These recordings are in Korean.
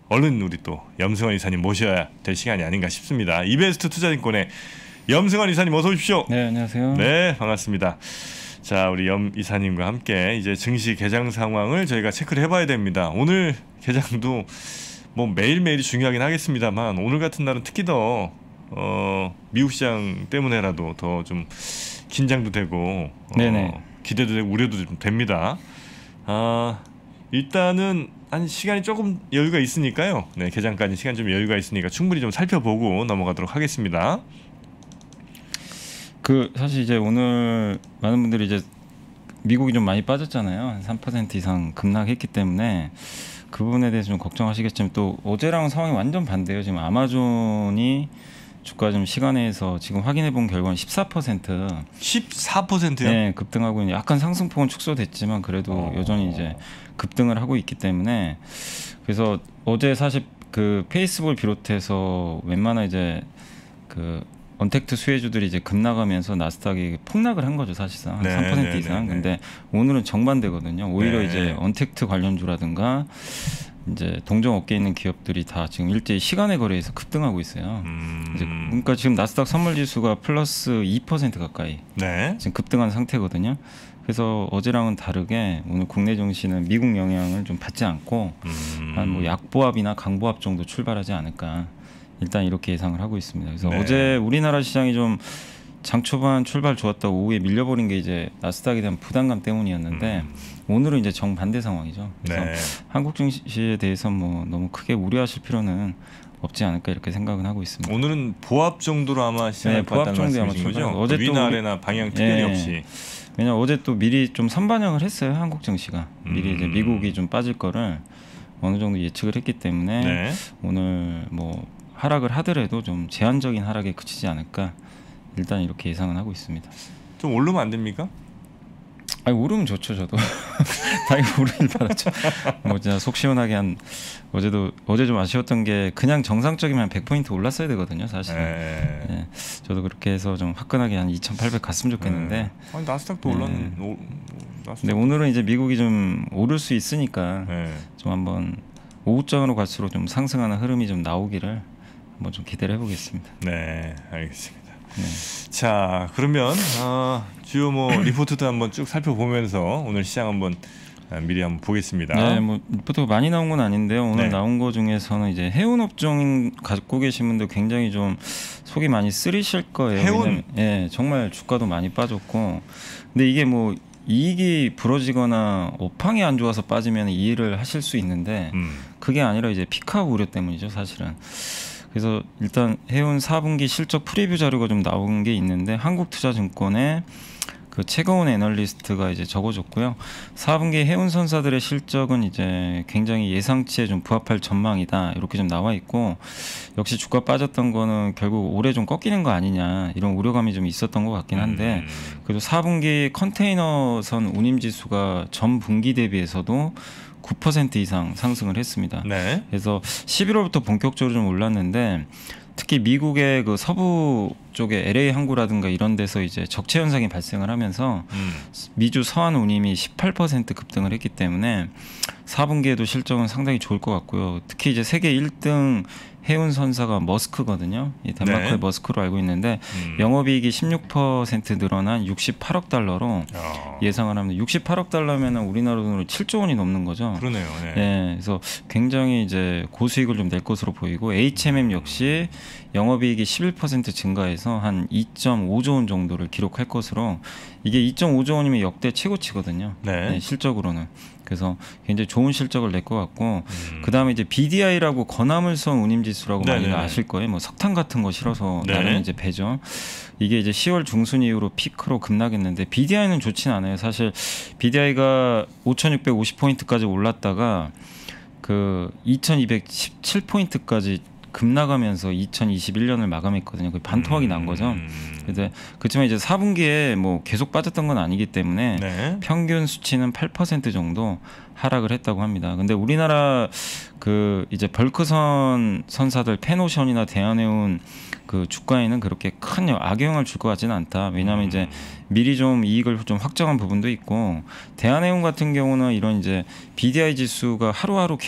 얼른 우리 또 염승환 이사님 모셔야 될 시간이 아닌가 싶습니다. 이베스트 투자증권의 염승환 이사님 어서 오십시오. 네, 안녕하세요. 네, 반갑습니다. 자, 우리 염 이사님과 함께 이제 증시 개장 상황을 저희가 체크를 해봐야 됩니다. 오늘 개장도 뭐 매일매일이 중요하긴 하겠습니다만 오늘 같은 날은 특히 더 미국 시장 때문에라도 더 좀 긴장도 되고 기대도 되고 우려도 좀 됩니다. 일단은 한 시간이 조금 여유가 있으니까요. 네, 개장까지 시간 좀 여유가 있으니까 충분히 좀 살펴보고 넘어가도록 하겠습니다. 사실 이제 오늘 많은 분들이 이제 미국이 좀 많이 빠졌잖아요. 한 3% 이상 급락했기 때문에 그 부분에 대해서 좀 걱정하시겠지만 또 어제랑은 상황이 완전 반대예요. 지금 아마존이 주가 좀 시간에서 지금 확인해 본 결과는 14%. 14%요? 네, 급등하고 있는 약간 상승폭은 축소됐지만 그래도 여전히 이제 급등을 하고 있기 때문에 그래서 어제 사실 그 페이스북을 비롯해서 웬만한 이제 그 언택트 수혜주들이 이제 급락하면서 나스닥이 폭락을 한 거죠 사실상 한 3% 이상. 근데 오늘은 정반대거든요. 오히려 이제 언택트 관련주라든가 이제 동종 업계에 있는 기업들이 다 지금 일제히 시간의 거래에서 급등하고 있어요. 이제 그러니까 지금 나스닥 선물지수가 플러스 2% 가까이 지금 급등한 상태거든요. 그래서 어제랑은 다르게 오늘 국내 증시는 미국 영향을 좀 받지 않고 한 뭐 약보합이나 강보합 정도 출발하지 않을까. 일단 이렇게 예상을 하고 있습니다. 그래서 어제 우리나라 시장이 좀 장 초반 출발 좋았다고 오후에 밀려버린 게 이제 나스닥에 대한 부담감 때문이었는데 오늘은 이제 정반대 상황이죠. 그래서 한국 증시에 대해서 뭐 너무 크게 우려하실 필요는 없지 않을까 이렇게 생각은 하고 있습니다. 오늘은 보합 정도로 아마 시장을 봤다는 말씀이신 거죠? 어제 또 위나래나 방향 특별히 없이. 왜냐 어제 또 미리 좀 선반영을 했어요. 한국 증시가 미리 이제 미국이 좀 빠질 거를 어느 정도 예측을 했기 때문에 오늘 뭐 하락을 하더라도 좀 제한적인 하락에 그치지 않을까 일단 이렇게 예상은 하고 있습니다. 좀 오르면 안 됩니까? 아니 오르면 좋죠. 저도 당연히 오르길 바라죠. 뭐 진짜 속 시원하게 어제 좀 아쉬웠던 게 그냥 정상적이면 100포인트 올랐어야 되거든요 사실은. 저도 그렇게 해서 좀 화끈하게 한 2,800 갔으면 좋겠는데 아니, 나스닥도 올랐네. 근데 오늘은 이제 미국이 좀 오를 수 있으니까 좀 한번 오후장으로 갈수록 좀 상승하는 흐름이 좀 나오기를 한번 좀 기대를 해보겠습니다. 네, 알겠습니다. 자, 그러면 주요 뭐 리포트도 한번 쭉 살펴보면서 오늘 시장 한번 미리 한번 보겠습니다. 네, 뭐 리포트가 많이 나온 건 아닌데요. 오늘 나온 거 중에서는 이제 해운 업종 갖고 계신 분들 굉장히 좀 속이 많이 쓰리실 거예요. 해운? 정말 주가도 많이 빠졌고, 근데 이게 뭐 이익이 부러지거나 업황이 안 좋아서 빠지면 이해를 하실 수 있는데 그게 아니라 이제 피크아웃 우려 때문이죠 사실은. 그래서 일단 해운 4분기 실적 프리뷰 자료가 좀 나온 게 있는데 한국투자증권의 그 최고원 애널리스트가 이제 적어줬고요. 4분기 해운 선사들의 실적은 이제 굉장히 예상치에 좀 부합할 전망이다 이렇게 좀 나와 있고, 역시 주가 빠졌던 거는 결국 올해 좀 꺾이는 거 아니냐 이런 우려감이 좀 있었던 것 같긴 한데 그래도 4분기 컨테이너선 운임지수가 전 분기 대비해서도 9% 이상 상승을 했습니다. 그래서 11월부터 본격적으로 좀 올랐는데 특히 미국의 그 서부 쪽에 LA 항구라든가 이런 데서 이제 적체 현상이 발생을 하면서 미주 서한 운임이 18% 급등을 했기 때문에 4분기에도 실적은 상당히 좋을 것 같고요. 특히 이제 세계 1등 해운 선사가 머스크거든요. 이 덴마크의 머스크로 알고 있는데 영업이익이 16% 늘어난 68억 달러로 예상을 합니다. 68억 달러면 우리나라 돈으로 7조 원이 넘는 거죠. 그러네요. 그래서 굉장히 이제 고수익을 좀 낼 것으로 보이고 HMM 역시 영업이익이 11% 증가해서 한 2.5조 원 정도를 기록할 것으로, 이게 2.5조 원이면 역대 최고치거든요. 실적으로는. 그래서 굉장히 좋은 실적을 낼 것 같고, 그 다음에 이제 BDI라고 건화물선 운임지수라고 많이 아실 거예요. 뭐 석탄 같은 거 실어서 나르는 이제 배죠. 이게 이제 10월 중순 이후로 피크로 급락했는데 BDI는 좋진 않아요. 사실 BDI가 5,650포인트까지 올랐다가 그 2,217포인트까지 급락하면서 2021년을 마감했거든요. 거의 반토막이 난 거죠. 근데 그렇지만 이제 4분기에 뭐 계속 빠졌던 건 아니기 때문에 평균 수치는 8% 정도 하락을 했다고 합니다. 근데 우리나라 그 이제 벌크선 선사들 펜오션이나 대한해운 그 주가에는 그렇게 큰 악영향을 줄 것 같지는 않다. 왜냐하면 이제 미리 좀 이익을 좀 확정한 부분도 있고, 대한해운 같은 경우는 이런 이제 BDI 지수가 하루하루 계속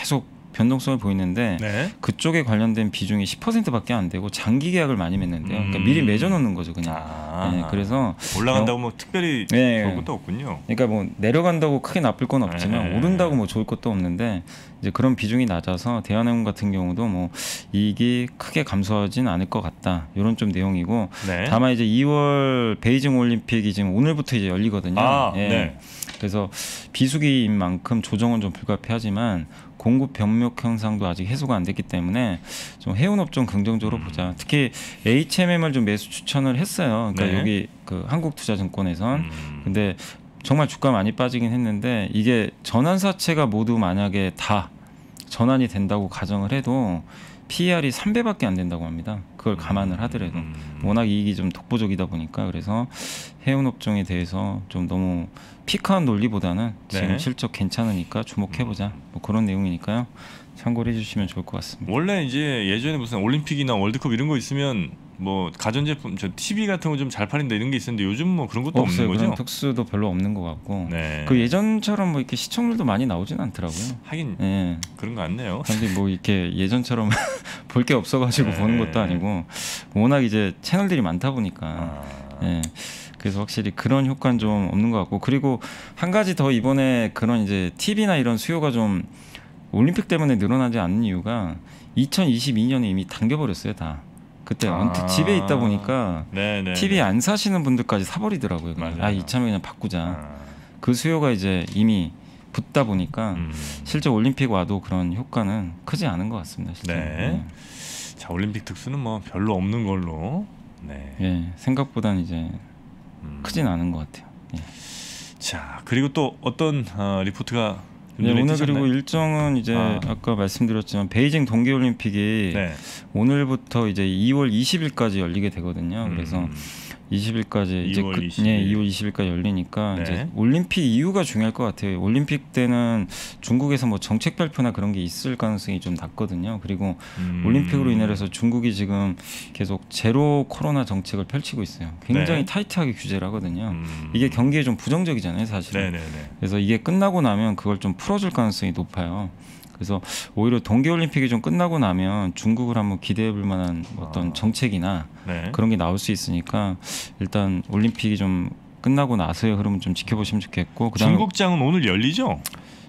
변동성을 보이는데 네. 그쪽에 관련된 비중이 10%밖에 안 되고 장기 계약을 많이 맺는데요. 그러니까 미리 맺어놓는 거죠, 그냥. 네, 그래서 올라간다고 뭐 특별히 네. 좋을 것도 없군요. 그러니까 뭐 내려간다고 크게 나쁠 건 없지만 네. 오른다고 뭐 좋을 것도 없는데 이제 그런 비중이 낮아서 대한항공 같은 경우도 뭐 이익이 크게 감소하진 않을 것 같다. 이런 좀 내용이고 네. 다만 이제 2월 베이징 올림픽이 지금 오늘부터 이제 열리거든요. 예. 네. 그래서 비수기인 만큼 조정은 좀 불가피하지만 공급 병목 현상도 아직 해소가 안 됐기 때문에 좀 해운업 좀 긍정적으로 보자. 특히 HMM을 좀 매수 추천을 했어요. 그러니까 네. 여기 그 한국투자증권에선 근데 정말 주가 많이 빠지긴 했는데 이게 전환사채가 모두 만약에 다 전환이 된다고 가정을 해도 PER이 3배밖에 안 된다고 합니다. 그걸 감안을 하더라도 워낙 이익이 좀 독보적이다 보니까 그래서 해운업종에 대해서 좀 너무 피크한 논리보다는 지금 네. 실적 괜찮으니까 주목해보자 뭐 그런 내용이니까요. 참고를 해주시면 좋을 것 같습니다. 원래 이제 예전에 무슨 올림픽이나 월드컵 이런 거 있으면 뭐 가전제품, 저 TV 같은 거 좀 잘 팔린다 이런 게 있었는데 요즘 뭐 그런 것도 없어요. 없는 그런 거죠? 특수도 별로 없는 것 같고 네. 그 예전처럼 뭐 이렇게 시청률도 많이 나오진 않더라고요. 하긴 예. 그런 거 같네요. 사람들이 뭐 이렇게 예전처럼 볼 게 없어가지고 네. 보는 것도 아니고 워낙 이제 채널들이 많다 보니까 예. 그래서 확실히 그런 효과는 좀 없는 것 같고 그리고 한 가지 더 이번에 그런 이제 TV나 이런 수요가 좀 올림픽 때문에 늘어나지 않는 이유가 2022년에 이미 당겨버렸어요 다. 그때 언뜻 집에 있다 보니까 네네. TV 안 사시는 분들까지 사버리더라고요. 맞아요. 이참에 그냥 바꾸자. 그 수요가 이제 이미 붙다 보니까 실제 올림픽 와도 그런 효과는 크지 않은 것 같습니다. 실제. 네. 자, 올림픽 특수는 뭐 별로 없는 걸로. 네. 예, 생각보다는 이제 크진 않은 것 같아요. 예. 자, 그리고 또 어떤 리포트가 좀 네, 눈에 오늘 띄셨나요? 그리고 일정은 이제 아까 말씀드렸지만 베이징 동계올림픽이 네. 오늘부터 이제 2월 20일까지 열리게 되거든요. 그래서 20일까지 이제 2월 20일. 네, 2월 20일까지 열리니까 네. 이제 올림픽 이후가 중요할 것 같아요. 올림픽 때는 중국에서 뭐 정책 발표나 그런 게 있을 가능성이 좀 낮거든요. 그리고 올림픽으로 인해서 중국이 지금 계속 제로 코로나 정책을 펼치고 있어요. 굉장히 네. 타이트하게 규제를 하거든요. 이게 경기에 좀 부정적이잖아요, 사실은. 네네네. 그래서 이게 끝나고 나면 그걸 좀 풀어줄 가능성이 높아요. 그래서 오히려 동계올림픽이 좀 끝나고 나면 중국을 한번 기대해볼 만한 어떤 정책이나 네. 그런 게 나올 수 있으니까 일단 올림픽이 좀 끝나고 나서의 흐름은 좀 지켜보시면 좋겠고 그다음에 중국장은 오늘 열리죠?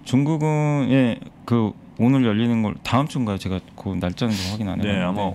중국은 예, 그 오늘 열리는 걸 다음 주인가요? 제가 그 날짜는 좀 확인 안 네, 해봤는데 아마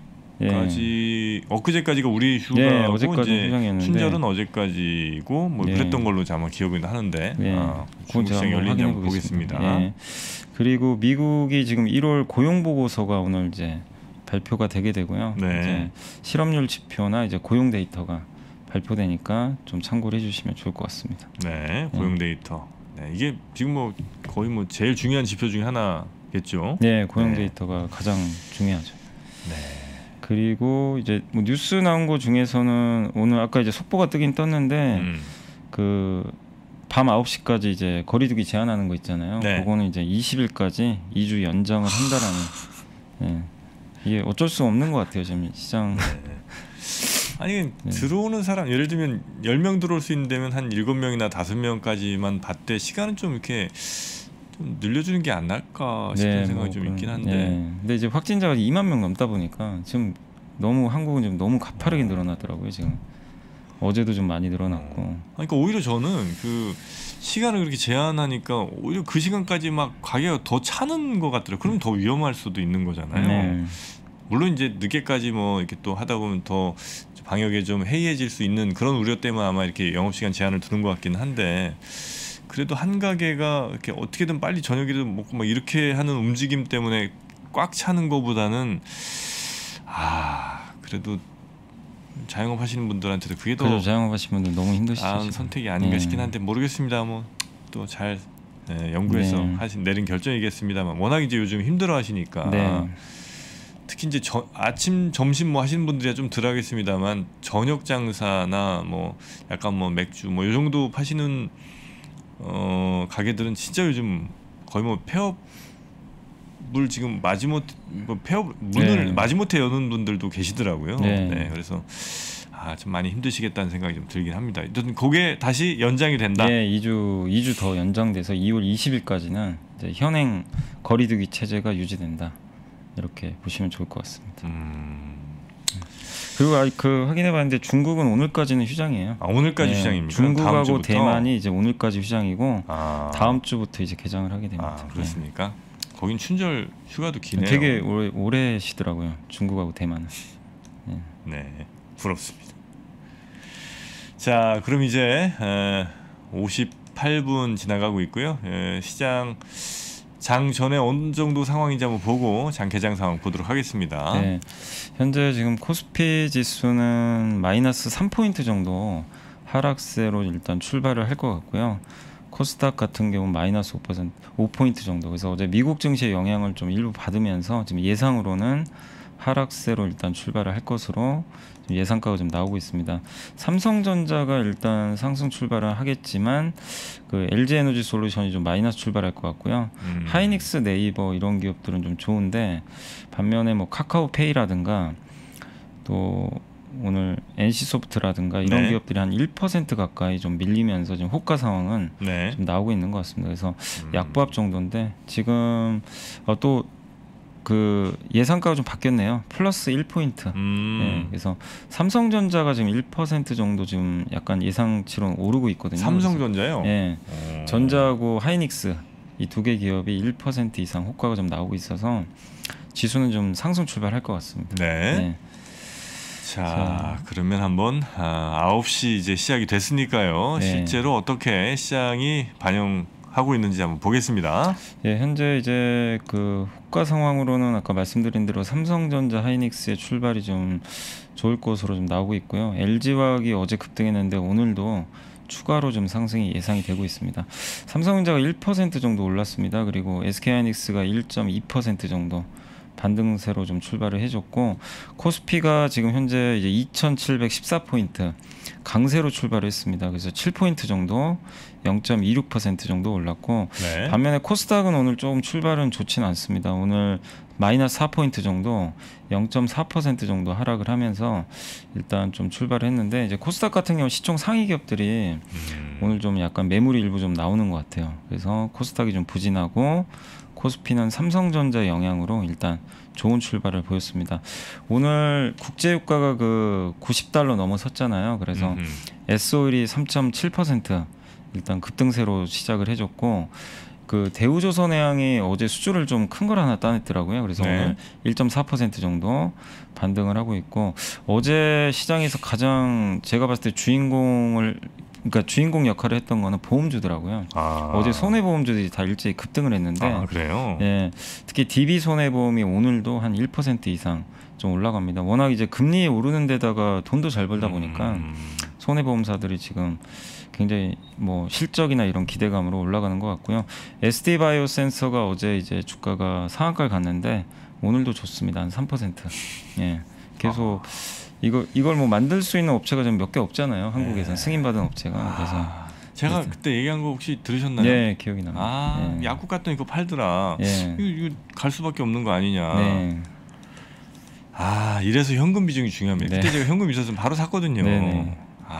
어제까지 엊그제까지가 우리 네, 휴가고 어제까지 이제 휴장이었는데. 춘절은 어제까지고 뭐 예. 그랬던 걸로 아마 기억이 하는데 네, 그건 제가 중국장 한번 열린지 확인해 한번 보겠습니다. 예. 그리고 미국이 지금 1월 고용 보고서가 오늘 이제 발표가 되게 되고요. 네. 이제 실업률 지표나 이제 고용 데이터가 발표되니까 좀 참고를 해주시면 좋을 것 같습니다. 네, 고용 데이터. 네, 이게 지금 뭐 거의 뭐 제일 중요한 지표 중에 하나겠죠. 네, 고용 네. 데이터가 가장 중요하죠. 네. 그리고 이제 뭐 뉴스 나온 거 중에서는 오늘 아까 이제 속보가 뜨긴 떴는데 그 밤 9시까지 이제 거리두기 제한하는 거 있잖아요. 네. 그거는 이제 20일까지 2주 연장을 한다라는. 예. 이게 어쩔 수 없는 것 같아요. 지금 시장. 아니 들어오는 사람 예를 들면 10명 들어올 수 있는 데면 한 7명이나 5명까지만 봤대 시간은 좀 이렇게 좀 늘려주는 게 안 나을까 싶은 생각이 좀 있긴 한데. 네. 근데 이제 확진자가 2만 명 넘다 보니까 지금 너무 한국은 좀 너무 가파르게 늘어나더라고요. 지금 어제도 좀 많이 늘어났고. 그러니까 오히려 저는 그 시간을 그렇게 제한하니까 오히려 그 시간까지 막 가게가 더 차는 것 같더라고요. 그럼 더 위험할 수도 있는 거잖아요. 네. 물론 이제 늦게까지 뭐 이렇게 또 하다 보면 더 방역에 좀 해이해질 수 있는 그런 우려 때문에 아마 이렇게 영업시간 제한을 두는 것 같긴 한데 그래도 한 가게가 이렇게 어떻게든 빨리 저녁이라도 먹고 막 이렇게 하는 움직임 때문에 꽉 차는 것보다는 그래도 자영업 하시는 분들한테도 그게 더 그렇죠. 자영업 하시는 분들 너무 힘드시죠. 나은 지금. 선택이 아닌가 싶긴 한데 모르겠습니다. 뭐 또 잘 연구해서 내린 결정이겠습니다만 워낙 이제 요즘 힘들어 하시니까 네. 특히 이제 아침 점심 뭐 하시는 분들이야 좀 덜 하겠습니다만 저녁 장사나 뭐 약간 뭐 맥주 뭐 요 정도 파시는 가게들은 진짜 요즘 거의 뭐 폐업을 지금 문을 네. 마지못해 여는 분들도 계시더라고요. 네. 네, 그래서 좀 많이 힘드시겠다는 생각이 좀 들긴 합니다. 그게 다시 연장이 된다. 네, 2주 더 연장돼서 2월 20일까지는 이제 현행 거리두기 체제가 유지된다. 이렇게 보시면 좋을 것 같습니다. 그리고 그 확인해봤는데 중국은 오늘까지는 휴장이에요. 오늘까지 네, 휴장입니까? 중국하고 대만이 이제 오늘까지 휴장이고 다음 주부터 이제 개장을 하게 됩니다. 그렇습니까? 거긴 춘절 휴가도 기네요. 되게 오래 쉬더라고요. 중국하고 대만은. 네, 부럽습니다. 자, 그럼 이제 58분 지나가고 있고요. 시장 장 전에 어느 정도 상황인지 한번 보고 장 개장 상황 보도록 하겠습니다. 네, 현재 지금 코스피 지수는 마이너스 3포인트 정도 하락세로 일단 출발을 할 것 같고요. 코스닥 같은 경우는 마이너스 5포인트 정도. 그래서 어제 미국 증시의 영향을 좀 일부 받으면서 지금 예상으로는 하락세로 일단 출발을 할 것으로 예상가가 좀 나오고 있습니다. 삼성전자가 일단 상승 출발을 하겠지만 그 LG에너지 솔루션이 좀 마이너스 출발할 것 같고요. 하이닉스, 네이버 이런 기업들은 좀 좋은데 반면에 뭐 카카오페이라든가 또 오늘 NC소프트라든가 이런 기업들이 한 1% 가까이 좀 밀리면서 지금 호가 상황은 좀 나오고 있는 것 같습니다. 그래서 약보합 정도인데 지금 또 그 예상가가 좀 바뀌었네요. 플러스 1포인트. 네, 그래서 삼성전자가 지금 1% 정도 지금 약간 예상치로 오르고 있거든요. 삼성전자요? 네, 전자하고 하이닉스 이 두 개 기업이 1% 이상 호가가 좀 나오고 있어서 지수는 좀 상승 출발할 것 같습니다. 네. 자, 그러면 한번 9시 이제 시작이 됐으니까요. 실제로 어떻게 시장이 반영하고 있는지 한번 보겠습니다. 예, 현재 이제 그 호가 상황으로는 아까 말씀드린 대로 삼성전자, 하이닉스의 출발이 좀 좋을 것으로 좀 나오고 있고요. LG화학이 어제 급등했는데 오늘도 추가로 좀 상승이 예상이 되고 있습니다. 삼성전자가 1% 정도 올랐습니다. 그리고 SK하이닉스가 1.2% 정도 반등세로 좀 출발을 해줬고 코스피가 지금 현재 이제 2,714포인트 강세로 출발을 했습니다. 그래서 7포인트 정도 0.26% 정도 올랐고 반면에 코스닥은 오늘 조금 출발은 좋지는 않습니다. 오늘 마이너스 4포인트 정도 0.4% 정도 하락을 하면서 일단 좀 출발을 했는데 이제 코스닥 같은 경우 시총 상위 기업들이 오늘 좀 약간 매물이 일부 좀 나오는 것 같아요. 그래서 코스닥이 좀 부진하고 코스피는 삼성전자 영향으로 일단 좋은 출발을 보였습니다. 오늘 국제유가가 그 90달러 넘어섰잖아요. 그래서 S-오일이 3.7% 일단 급등세로 시작을 해줬고 그 대우조선해양이 어제 수주를 좀 큰 걸 하나 따냈더라고요. 그래서 오늘 1.4% 정도 반등을 하고 있고 어제 시장에서 가장 제가 봤을 때 그러니까 주인공 역할을 했던 거는 보험주더라고요. 어제 손해보험주들이 다 일제히 급등을 했는데 그래요? 예, 특히 DB 손해보험이 오늘도 한 1% 이상 좀 올라갑니다. 워낙 이제 금리 오르는 데다가 돈도 잘 벌다 보니까 손해보험사들이 지금 굉장히 뭐 실적이나 이런 기대감으로 올라가는 것 같고요. SD바이오센서가 어제 이제 주가가 상한가를 갔는데 오늘도 좋습니다. 한 3%. 예, 계속 이걸 뭐 만들 수 있는 업체가 좀 몇 개 없잖아요. 한국에선 승인받은 업체가. 그래서 제가 그때 얘기한 거 혹시 들으셨나요? 네, 기억이 납니다. 약국 갔더니 이거 팔더라. 예. 이거 갈 수밖에 없는 거 아니냐. 네. 이래서 현금 비중이 중요합니다. 그때 제가 현금 있었으면 바로 샀거든요. 네네.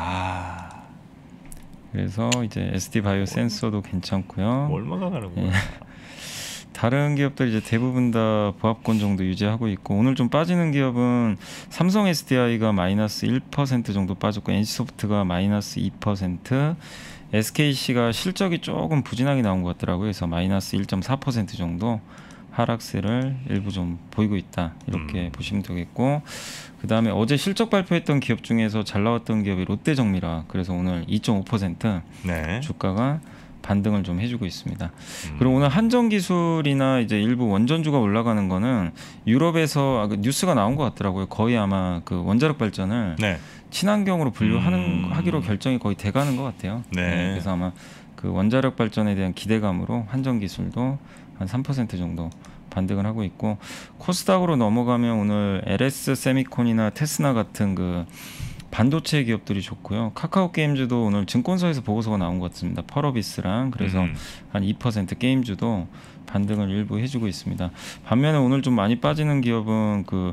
그래서 이제 SD바이오센서도 괜찮고요. 얼마가 가는 거야? 다른 기업들 이제 대부분 다 보합권 정도 유지하고 있고 오늘 좀 빠지는 기업은 삼성 SDI가 마이너스 1% 정도 빠졌고 NC소프트가 마이너스 2%, SKC가 실적이 조금 부진하게 나온 것 같더라고요. 그래서 마이너스 1.4% 정도 하락세를 일부 좀 보이고 있다 이렇게 보시면 되겠고 그 다음에 어제 실적 발표했던 기업 중에서 잘 나왔던 기업이 롯데정밀화 그래서 오늘 2.5% 주가가 반등을 좀 해주고 있습니다. 그리고 오늘 한전기술이나 이제 일부 원전주가 올라가는 거는 유럽에서 뉴스가 나온 것 같더라고요. 거의 아마 그 원자력 발전을 친환경으로 분류하기로 결정이 거의 돼가는 것 같아요. 그래서 아마 그 원자력 발전에 대한 기대감으로 한전기술도 한 3% 정도 반등을 하고 있고 코스닥으로 넘어가면 오늘 LS 세미콘이나 테스나 같은 그 반도체 기업들이 좋고요. 카카오 게임즈도 오늘 증권사에서 보고서가 나온 것 같습니다. 펄어비스랑 그래서 한 2% 게임즈도 반등을 일부 해주고 있습니다. 반면에 오늘 좀 많이 빠지는 기업은 그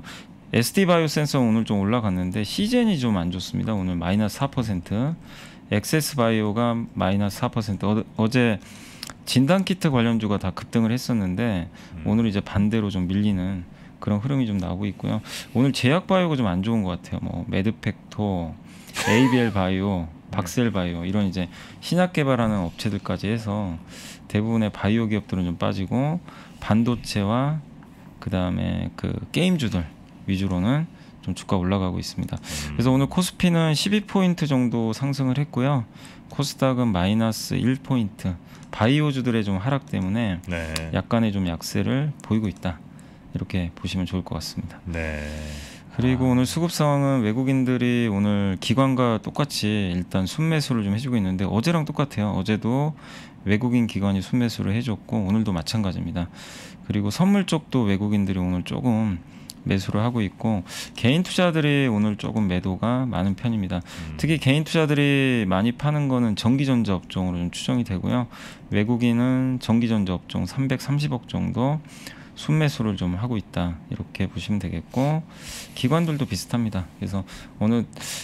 SD 바이오 센서 오늘 좀 올라갔는데 시젠이 좀 안 좋습니다. 오늘 마이너스 4%, 엑세스 바이오가 마이너스 4%. 어제 진단키트 관련주가 다 급등을 했었는데 오늘 이제 반대로 좀 밀리는 그런 흐름이 좀 나오고 있고요. 오늘 제약 바이오가 좀 안 좋은 것 같아요. 뭐 매드팩토, ABL 바이오, 박셀 바이오 이런 이제 신약 개발하는 업체들까지 해서 대부분의 바이오 기업들은 좀 빠지고 반도체와 그다음에 그 게임주들 위주로는 좀 주가 올라가고 있습니다. 그래서 오늘 코스피는 12포인트 정도 상승을 했고요. 코스닥은 마이너스 1포인트. 바이오주들의 좀 하락 때문에 네. 약간의 좀 약세를 보이고 있다. 이렇게 보시면 좋을 것 같습니다. 네. 그리고 오늘 수급 상황은 외국인들이 오늘 기관과 똑같이 일단 순매수를 좀 해주고 있는데 어제랑 똑같아요. 어제도 외국인 기관이 순매수를 해줬고 오늘도 마찬가지입니다. 그리고 선물 쪽도 외국인들이 오늘 조금 매수를 하고 있고 개인 투자들이 오늘 조금 매도가 많은 편입니다. 특히 개인 투자들이 많이 파는 거는 전기전자 업종으로 좀 추정이 되고요. 외국인은 전기전자 업종 330억 정도 순매수를 좀 하고 있다 이렇게 보시면 되겠고 기관들도 비슷합니다. 그래서 어느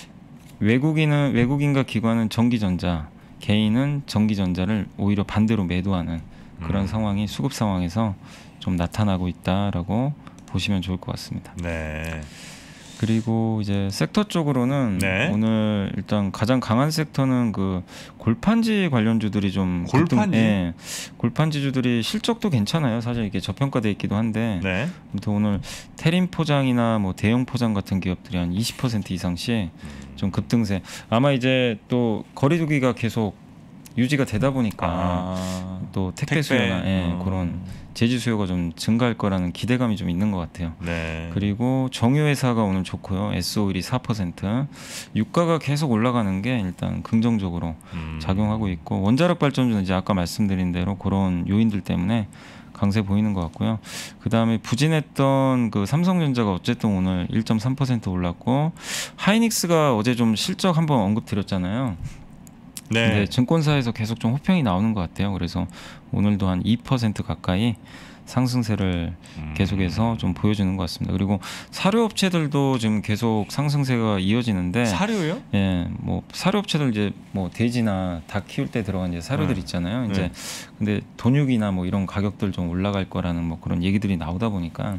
외국인과 기관은 전기전자, 개인은 전기전자를 오히려 반대로 매도하는 그런 상황이 수급 상황에서 좀 나타나고 있다라고 보시면 좋을 것 같습니다. 네. 그리고 이제 섹터 쪽으로는 네. 오늘 일단 가장 강한 섹터는 그 골판지 관련주들이 좀 골판지? 예, 골판지주들이 실적도 괜찮아요. 사실 이게 저평가돼 있기도 한데 네. 아무튼 오늘 테린 포장이나 뭐 대형 포장 같은 기업들이 한 20% 이상씩 좀 급등세. 아마 이제 또 거리두기가 계속 유지가 되다 보니까 또 택배 수요나 그런 제지 수요가 좀 증가할 거라는 기대감이 좀 있는 것 같아요. 네. 그리고 정유회사가 오늘 좋고요. S-오일이 4%. 유가가 계속 올라가는 게 일단 긍정적으로 작용하고 있고 원자력 발전소는 이제 아까 말씀드린 대로 그런 요인들 때문에 강세 보이는 것 같고요. 그 다음에 부진했던 그 삼성전자가 어쨌든 오늘 1.3% 올랐고 하이닉스가 어제 좀 실적 한번 언급드렸잖아요. 네. 근데 증권사에서 계속 좀 호평이 나오는 것 같아요. 그래서 오늘도 한 2% 가까이 상승세를 계속해서 좀 보여주는 것 같습니다. 그리고 사료업체들도 지금 계속 상승세가 이어지는데 사료요? 예, 뭐 사료업체들 이제 뭐 돼지나 닭 키울 때 들어간 이제 사료들 있잖아요. 이제 근데 돈육이나 뭐 이런 가격들 좀 올라갈 거라는 뭐 그런 얘기들이 나오다 보니까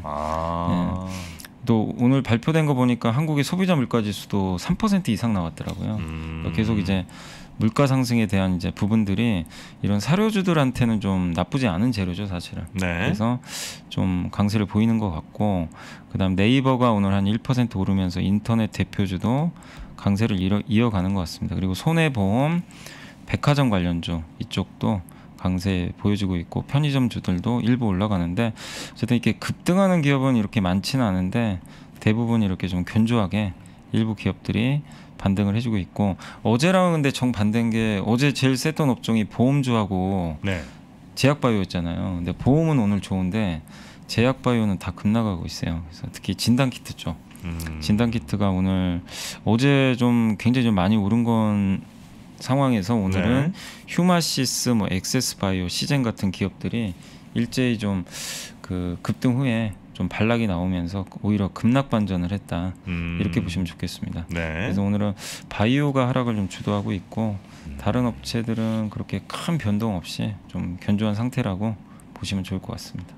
또 오늘 발표된 거 보니까 한국의 소비자 물가지수도 3% 이상 나왔더라고요. 계속 이제 물가 상승에 대한 이제 부분들이 이런 사료주들한테는 좀 나쁘지 않은 재료죠, 사실은. 네. 그래서 좀 강세를 보이는 것 같고, 그다음 네이버가 오늘 한 1% 오르면서 인터넷 대표주도 강세를 이어가는 것 같습니다. 그리고 손해보험, 백화점 관련주 이쪽도 강세 보여주고 있고 편의점주들도 일부 올라가는데 어쨌든 이렇게 급등하는 기업은 이렇게 많지는 않은데 대부분 이렇게 좀 견조하게 일부 기업들이 반등을 해주고 있고 어제랑은 근데 정반대인 게 어제 제일 셌던 업종이 보험주하고 제약바이오였잖아요. 근데 보험은 오늘 좋은데 제약바이오는 다 급나가고 있어요. 그래서 특히 진단키트 쪽 진단키트가 오늘 어제 좀 굉장히 좀 많이 오른 건 상황에서 오늘은 휴마시스, 뭐 엑세스바이오, 시젠 같은 기업들이 일제히 좀 그 급등 후에 좀 반락이 나오면서 오히려 급락 반전을 했다 이렇게 보시면 좋겠습니다. 그래서 오늘은 바이오가 하락을 좀 주도하고 있고 다른 업체들은 그렇게 큰 변동 없이 좀 견조한 상태라고 보시면 좋을 것 같습니다.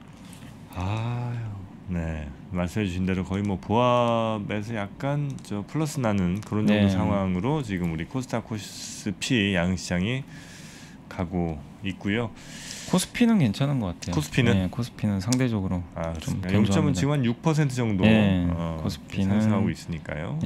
네, 말씀해 주신 대로 거의 뭐 보합에서 약간 저 플러스 나는 그런 정도 상황으로 지금 우리 코스닥 코스피 양시장이 가고 있고요. 코스피는 괜찮은 것 같아요. 코스피는? 네, 코스피는 상대적으로 좀 견조합니다. 0점은 지금 한 6% 정도 코스피는 상승하고 있으니까요.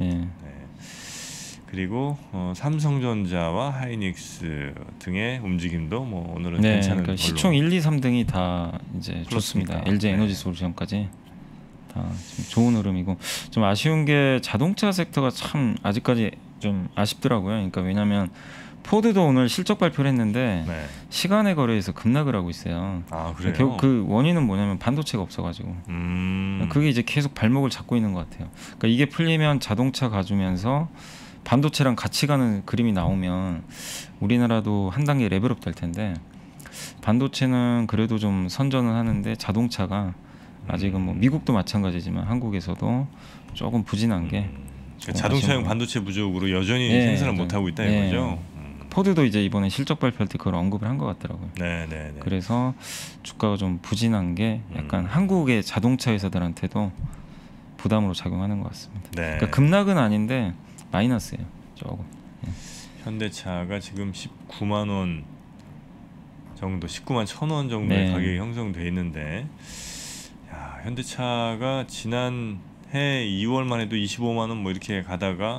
그리고 삼성전자와 하이닉스 등의 움직임도 뭐 오늘은 괜찮은 걸로. 시총 1, 2, 3등이 다 이제 좋습니다. LG 에너지 솔루션까지 다 좋은 흐름이고 좀 아쉬운 게 자동차 섹터가 참 아직까지 좀 아쉽더라고요. 그러니까 왜냐하면 포드도 오늘 실적 발표를 했는데 시간의 거래에서 급락을 하고 있어요. 그래요? 결국 그 원인은 뭐냐면 반도체가 없어가지고 그게 이제 계속 발목을 잡고 있는 것 같아요. 그러니까 이게 풀리면 자동차 가주면서 반도체랑 같이 가는 그림이 나오면 우리나라도 한 단계 레벨업 될 텐데 반도체는 그래도 좀 선전은 하는데 자동차가 아직은 뭐 미국도 마찬가지지만 한국에서도 조금 부진한 게 조금 자동차용 아쉬운 거. 반도체 부족으로 여전히 네, 생산을 맞아요. 못 하고 있다 네. 이거죠. 포드도 이제 이번에 실적 발표할 때 그걸 언급을 한 것 같더라고요. 네. 그래서 주가가 좀 부진한 게 약간 한국의 자동차 회사들한테도 부담으로 작용하는 것 같습니다. 네. 그러니까 급락은 아닌데 마이너스예요. 조금. 현대차가 지금 19만 원 정도, 19만 1,000원 정도의 네. 가격이 형성돼 있는데, 야, 현대차가 지난 해 2월만 해도 25만 원 뭐 이렇게 가다가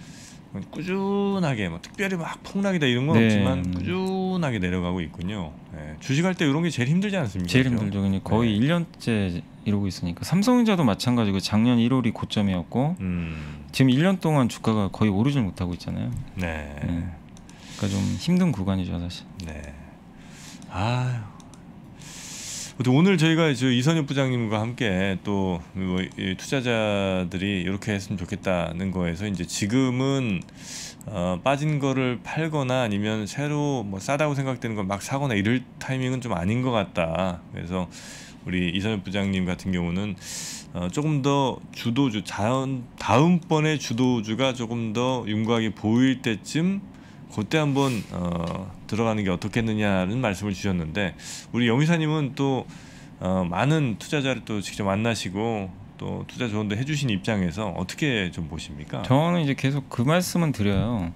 꾸준하게 뭐 특별히 막 폭락이다 이런 건 네. 없지만 꾸준하게 내려가고 있군요. 네. 주식할 때 이런 게 제일 힘들지 않습니까? 제일 그죠? 힘들죠. 그냥 거의 1년째 이러고 있으니까 삼성전자도 마찬가지고 작년 1월이 고점이었고 지금 1년 동안 주가가 거의 오르질 못하고 있잖아요. 네. 그러니까 좀 힘든 구간이죠, 사실. 네. 아유. 오늘 저희가 이선엽 부장님과 함께 또 이 투자자들이 이렇게 했으면 좋겠다는 거에서 이제 지금은 빠진 거를 팔거나 아니면 새로 뭐 싸다고 생각되는 걸 막 사거나 이럴 타이밍은 좀 아닌 것 같다. 그래서 우리 이선엽 부장님 같은 경우는 조금 더 주도주 다음번에 주도주가 조금 더 윤곽이 보일 때쯤 그때 한번 들어가는 게 어떻겠느냐는 말씀을 주셨는데, 우리 영희사님은 또 많은 투자자를 또 직접 만나시고 또 투자 조언도 해주신 입장에서 어떻게 좀 보십니까? 저는 이제 계속 그 말씀은 드려요.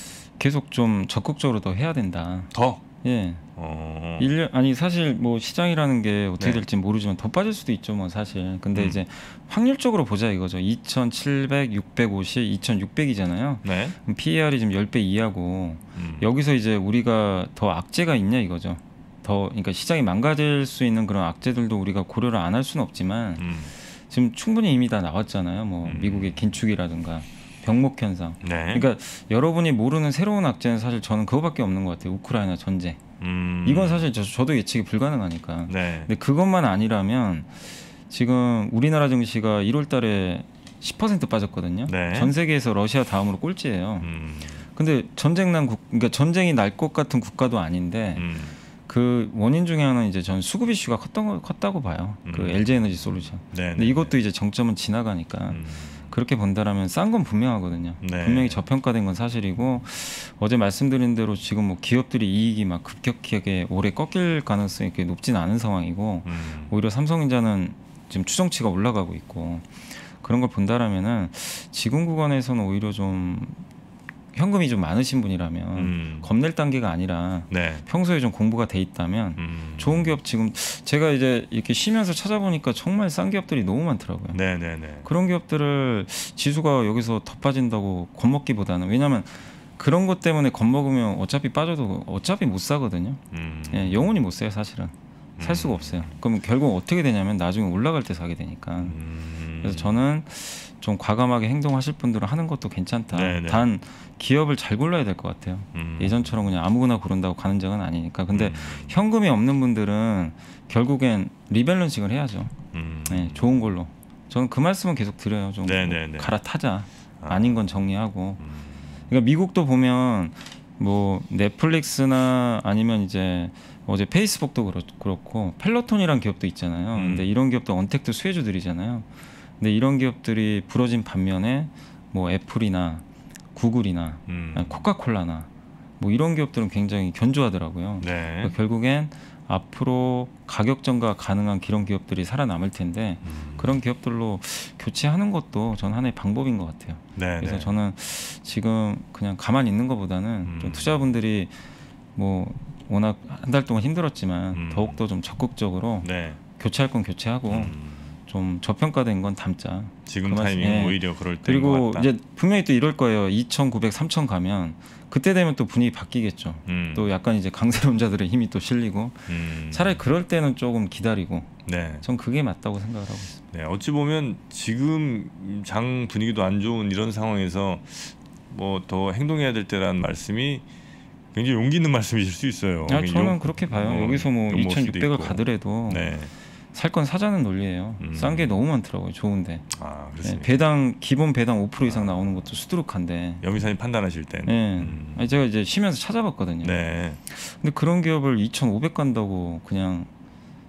계속 좀 적극적으로 더 해야 된다. 더? 예. 1년 아니 사실 뭐 시장이라는 게 어떻게 네. 될지 모르지만 더 빠질 수도 있죠, 뭐 사실. 근데 이제 확률적으로 보자 이거죠. 2,700, 650, 2,600이잖아요. 네. PER이 지금 10배 이하고 여기서 이제 우리가 더 악재가 있냐 이거죠. 그러니까 시장이 망가질 수 있는 그런 악재들도 우리가 고려를 안 할 수는 없지만 지금 충분히 이미 다 나왔잖아요. 뭐 미국의 긴축이라든가 병목 현상. 네. 그러니까 여러분이 모르는 새로운 악재는 사실 저는 그거밖에 없는 것 같아요. 우크라이나 전쟁. 이건 사실 저도 예측이 불가능하니까. 네. 근데 그것만 아니라면 지금 우리나라 증시가 1월달에 10% 빠졌거든요. 네. 전 세계에서 러시아 다음으로 꼴찌예요. 근데 그러니까 전쟁이 날 것 같은 국가도 아닌데 그 원인 중에 하나는 이제 전 수급 이슈가 컸다고 봐요. 그 LG 에너지 솔루션. 네. 근데 이것도 이제 정점은 지나가니까 그렇게 본다라면 싼 건 분명하거든요. 네. 분명히 저평가된 건 사실이고, 어제 말씀드린 대로 지금 뭐 기업들이 이익이 막 급격하게 올해 꺾일 가능성이 그렇게 높진 않은 상황이고, 오히려 삼성전자는 지금 추정치가 올라가고 있고, 그런 걸 본다라면은 지금 구간에서는 오히려 좀 현금이 좀 많으신 분이라면 겁낼 단계가 아니라 네. 평소에 좀 공부가 돼 있다면 좋은 기업, 지금 제가 이제 이렇게 쉬면서 찾아보니까 정말 싼 기업들이 너무 많더라고요. 네. 그런 기업들을 지수가 여기서 더 빠진다고 겁먹기보다는, 왜냐하면 그런 것 때문에 겁먹으면 어차피 빠져도 어차피 못 사거든요. 예, 영원히 못 사요, 사실은. 살 수가 없어요. 그럼 결국 어떻게 되냐면 나중에 올라갈 때 사게 되니까. 그래서 저는 좀 과감하게 행동하실 분들은 하는 것도 괜찮다. 네네. 단 기업을 잘 골라야 될 것 같아요. 예전처럼 그냥 아무거나 고른다고 가는 적은 아니니까. 근데 현금이 없는 분들은 결국엔 리밸런싱을 해야죠. 네, 좋은 걸로. 저는 그 말씀은 계속 드려요. 좀 네네네. 갈아타자. 아닌 건 정리하고. 그러니까 미국도 보면 뭐 넷플릭스나 아니면 이제 어제 페이스북도 그렇고 펠로톤이란 기업도 있잖아요. 근데 이런 기업도 언택트 수혜주들이잖아요. 근데 이런 기업들이 부러진 반면에 뭐 애플이나 구글이나 아니 코카콜라나 뭐 이런 기업들은 굉장히 견조하더라고요. 네. 그러니까 결국엔 앞으로 가격 전가 가능한 그런 기업들이 살아남을 텐데 그런 기업들로 교체하는 것도 전 하나의 방법인 것 같아요. 네. 그래서 저는 지금 그냥 가만히 있는 것보다는 좀 투자자분들이 뭐 워낙 한 달 동안 힘들었지만 더욱더 좀 적극적으로 네. 교체할 건 교체하고 좀 저평가된 건 담자. 지금 그 타이밍 예. 오히려 그럴 때인 것 그리고 같다. 이제 분명히 또 이럴 거예요. 2,900, 3,000 가면 그때 되면 또 분위기 바뀌겠죠. 또 약간 이제 강세론자들의 힘이 또 실리고 차라리 그럴 때는 조금 기다리고. 네. 전 그게 맞다고 생각을 하고 있습니다. 네. 어찌 보면 지금 장 분위기도 안 좋은 이런 상황에서 뭐 더 행동해야 될 때라는 말씀이 굉장히 용기 있는 말씀이실 수 있어요. 저는 그렇게 봐요. 여기서 뭐 욕먹을 수도 2,600을 있고. 가더라도 네. 살 건 사자는 논리예요. 싼 게 너무 많더라고요. 좋은데. 아, 네, 그렇습니다. 기본 배당 5% 이상 나오는 것도 수두룩한데. 영희사님 판단하실 땐. 네. 아니, 제가 이제 쉬면서 찾아봤거든요. 네. 근데 그런 기업을 2,500 간다고 그냥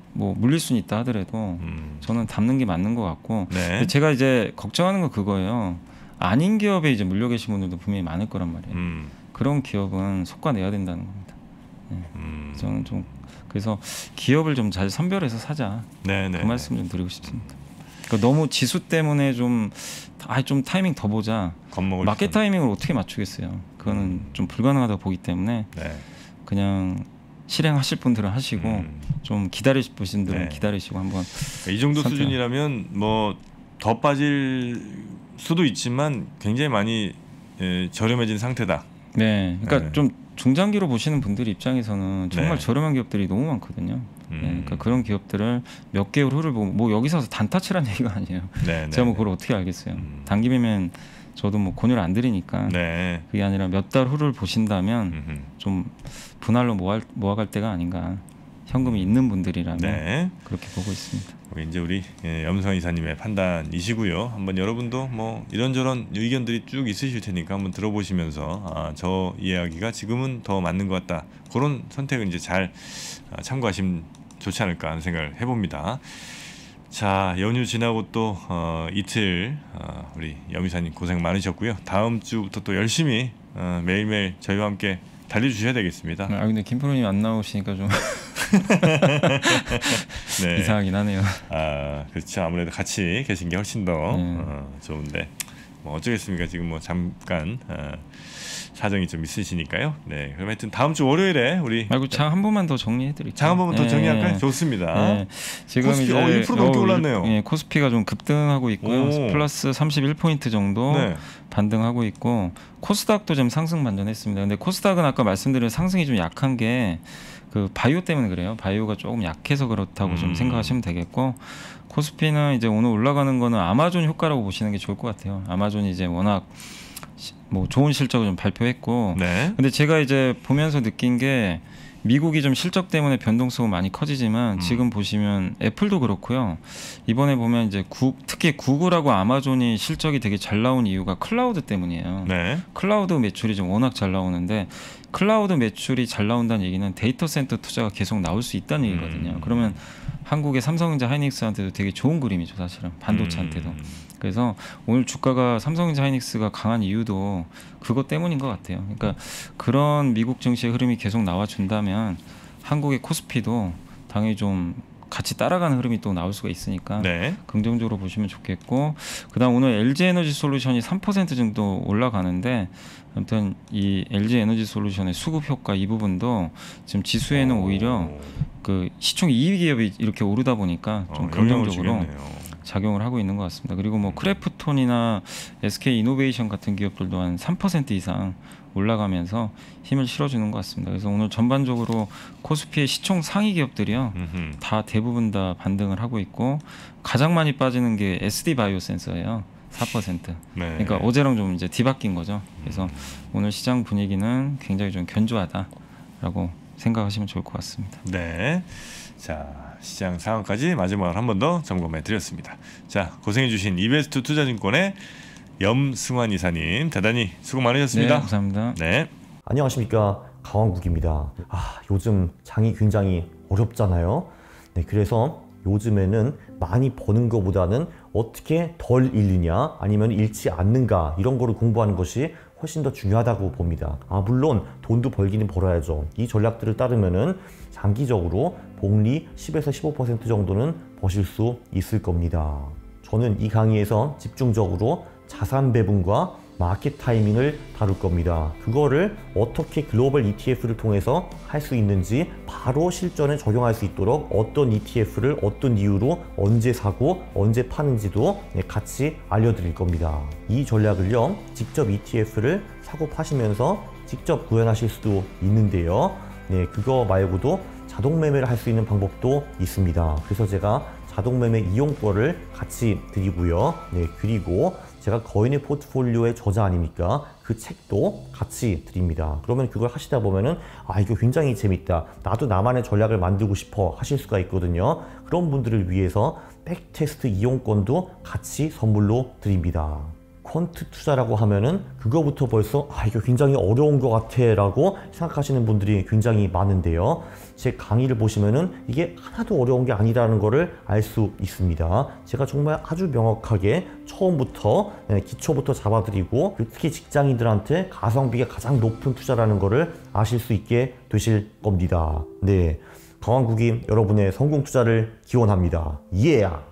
뭐 물릴 수는 있다 하더라도 저는 담는 게 맞는 것 같고 네. 근데 제가 이제 걱정하는 건 그거예요. 아닌 기업에 이제 물려 계신 분들도 분명히 많을 거란 말이에요. 그런 기업은 속가내야 된다는 겁니다. 네. 저는 좀 그래서 기업을 좀 잘 선별해서 사자. 네, 네, 그 말씀 좀 드리고 싶습니다. 그러니까 너무 지수 때문에 좀 타이밍 더 보자. 겁먹을 마켓 타이밍을 어떻게 맞추겠어요. 그거는 좀 불가능하다고 보기 때문에 네. 그냥 실행하실 분들은 하시고 좀 기다리실 분들은 네. 기다리시고 한번 이 정도 선택. 수준이라면 뭐 더 빠질 수도 있지만 굉장히 많이 저렴해진 상태다. 네, 그러니까 네. 좀 중장기로 보시는 분들 입장에서는 정말 네. 저렴한 기업들이 너무 많거든요. 네, 그러니까 그런 기업들을 몇 개월 후를 보고 뭐 여기서 단타치란 얘기가 아니에요. 네, 제가 뭐 네. 그걸 어떻게 알겠어요. 단기매면 저도 뭐 권유를 안 드리니까 네. 그게 아니라 몇 달 후를 보신다면 좀 분할로 모아갈 때가 아닌가. 현금이 있는 분들이라면 네. 그렇게 보고 있습니다. 이제 우리 염성 이사님의 판단이시고요. 한번 여러분도 뭐 이런저런 의견들이 쭉 있으실 테니까 한번 들어보시면서 저 이야기가 지금은 더 맞는 것 같다. 그런 선택은 이제 잘 참고하시면 좋지 않을까 하는 생각을 해봅니다. 자, 연휴 지나고 또 이틀 우리 염 이사님 고생 많으셨고요. 다음 주부터 또 열심히 매일매일 저희와 함께 달려주셔야 되겠습니다. 근데 김프로님 안 나오시니까 좀 네. 이상하긴 하네요. 그렇죠. 아무래도 같이 계신 게 훨씬 더 좋은데 뭐 어쩌겠습니까. 지금 뭐 잠깐 사정이 좀 있으시니까요. 네, 그럼 하여튼 다음 주 월요일에 우리 장 한 번만 더 정리해드릴게요. 장 한 번만 더 정리할까요? 좋습니다. 네. 지금 코스피, 이제 1% 넘게 올랐네요. 코스피가 좀 급등하고 있고요. 플러스 31포인트 정도 네. 반등하고 있고 코스닥도 좀 상승 반전했습니다. 근데 코스닥은 아까 말씀드린 상승이 좀 약한 게 그 바이오 때문에 그래요. 바이오가 조금 약해서 그렇다고 좀 생각하시면 되겠고 코스피는 이제 오늘 올라가는 거는 아마존 효과라고 보시는 게 좋을 것 같아요. 아마존이 이제 워낙 뭐 좋은 실적을 좀 발표했고 네. 근데 제가 이제 보면서 느낀 게 미국이 좀 실적 때문에 변동성은 많이 커지지만 지금 보시면 애플도 그렇고요. 이번에 보면 이제 특히 구글하고 아마존이 실적이 되게 잘 나온 이유가 클라우드 때문이에요. 네. 클라우드 매출이 좀 워낙 잘 나오는데 클라우드 매출이 잘 나온다는 얘기는 데이터 센터 투자가 계속 나올 수 있다는 얘기거든요. 그러면 한국의 삼성전자 하이닉스한테도 되게 좋은 그림이죠, 사실은. 반도체한테도. 그래서 오늘 주가가 삼성전자 하이닉스가 강한 이유도 그것 때문인 것 같아요. 그러니까 그런 미국 증시의 흐름이 계속 나와준다면 한국의 코스피도 당연히 좀 같이 따라가는 흐름이 또 나올 수가 있으니까 네. 긍정적으로 보시면 좋겠고 그다음 오늘 LG에너지솔루션이 3% 정도 올라가는데 아무튼 이 LG에너지솔루션의 수급 효과 이 부분도 지금 지수에는 오히려 그 시총 2위 기업이 이렇게 오르다 보니까 좀 긍정적으로 작용을 하고 있는 것 같습니다. 그리고 뭐 크래프톤이나 SK 이노베이션 같은 기업들도 한 3% 이상 올라가면서 힘을 실어주는 것 같습니다. 그래서 오늘 전반적으로 코스피의 시총 상위 기업들이요 다 대부분 다 반등을 하고 있고 가장 많이 빠지는 게 SD 바이오센서예요. 4%. 네. 그러니까 어제랑 좀 이제 뒤바뀐 거죠. 그래서 오늘 시장 분위기는 굉장히 좀 견조하다라고 생각하시면 좋을 것 같습니다. 네. 자, 시장 상황까지 마지막으로 한 번 더 점검해 드렸습니다. 자, 고생해 주신 이베스트 투자증권의 염승환 이사님 대단히 수고 많으셨습니다. 네, 감사합니다. 네. 안녕하십니까, 강원국입니다. 요즘 장이 굉장히 어렵잖아요. 네, 그래서 요즘에는 많이 버는 것보다는 어떻게 덜 잃느냐 아니면 잃지 않는가 이런 거를 공부하는 것이 훨씬 더 중요하다고 봅니다. 물론 돈도 벌기는 벌어야죠. 이 전략들을 따르면은 장기적으로 복리 10에서 15% 정도는 버실 수 있을 겁니다. 저는 이 강의에서 집중적으로 자산 배분과 마켓 타이밍을 다룰 겁니다. 그거를 어떻게 글로벌 ETF를 통해서 할 수 있는지 바로 실전에 적용할 수 있도록 어떤 ETF를 어떤 이유로 언제 사고 언제 파는지도 같이 알려드릴 겁니다. 이 전략을요, 직접 ETF를 사고 파시면서 직접 구현하실 수도 있는데요. 네, 그거 말고도 자동 매매를 할 수 있는 방법도 있습니다. 그래서 제가 자동 매매 이용권을 같이 드리고요. 네, 그리고 제가 거인의 포트폴리오의 저자 아닙니까? 그 책도 같이 드립니다. 그러면 그걸 하시다 보면은 이거 굉장히 재밌다. 나도 나만의 전략을 만들고 싶어 하실 수가 있거든요. 그런 분들을 위해서 백테스트 이용권도 같이 선물로 드립니다. 퀀트 투자라고 하면은 그거부터 벌써 이거 굉장히 어려운 것 같아 라고 생각하시는 분들이 굉장히 많은데요. 제 강의를 보시면은 이게 하나도 어려운 게 아니라는 거를 알 수 있습니다. 제가 정말 아주 명확하게 처음부터 기초부터 잡아드리고 특히 직장인들한테 가성비가 가장 높은 투자라는 거를 아실 수 있게 되실 겁니다. 네, 강왕국이 여러분의 성공 투자를 기원합니다. 예!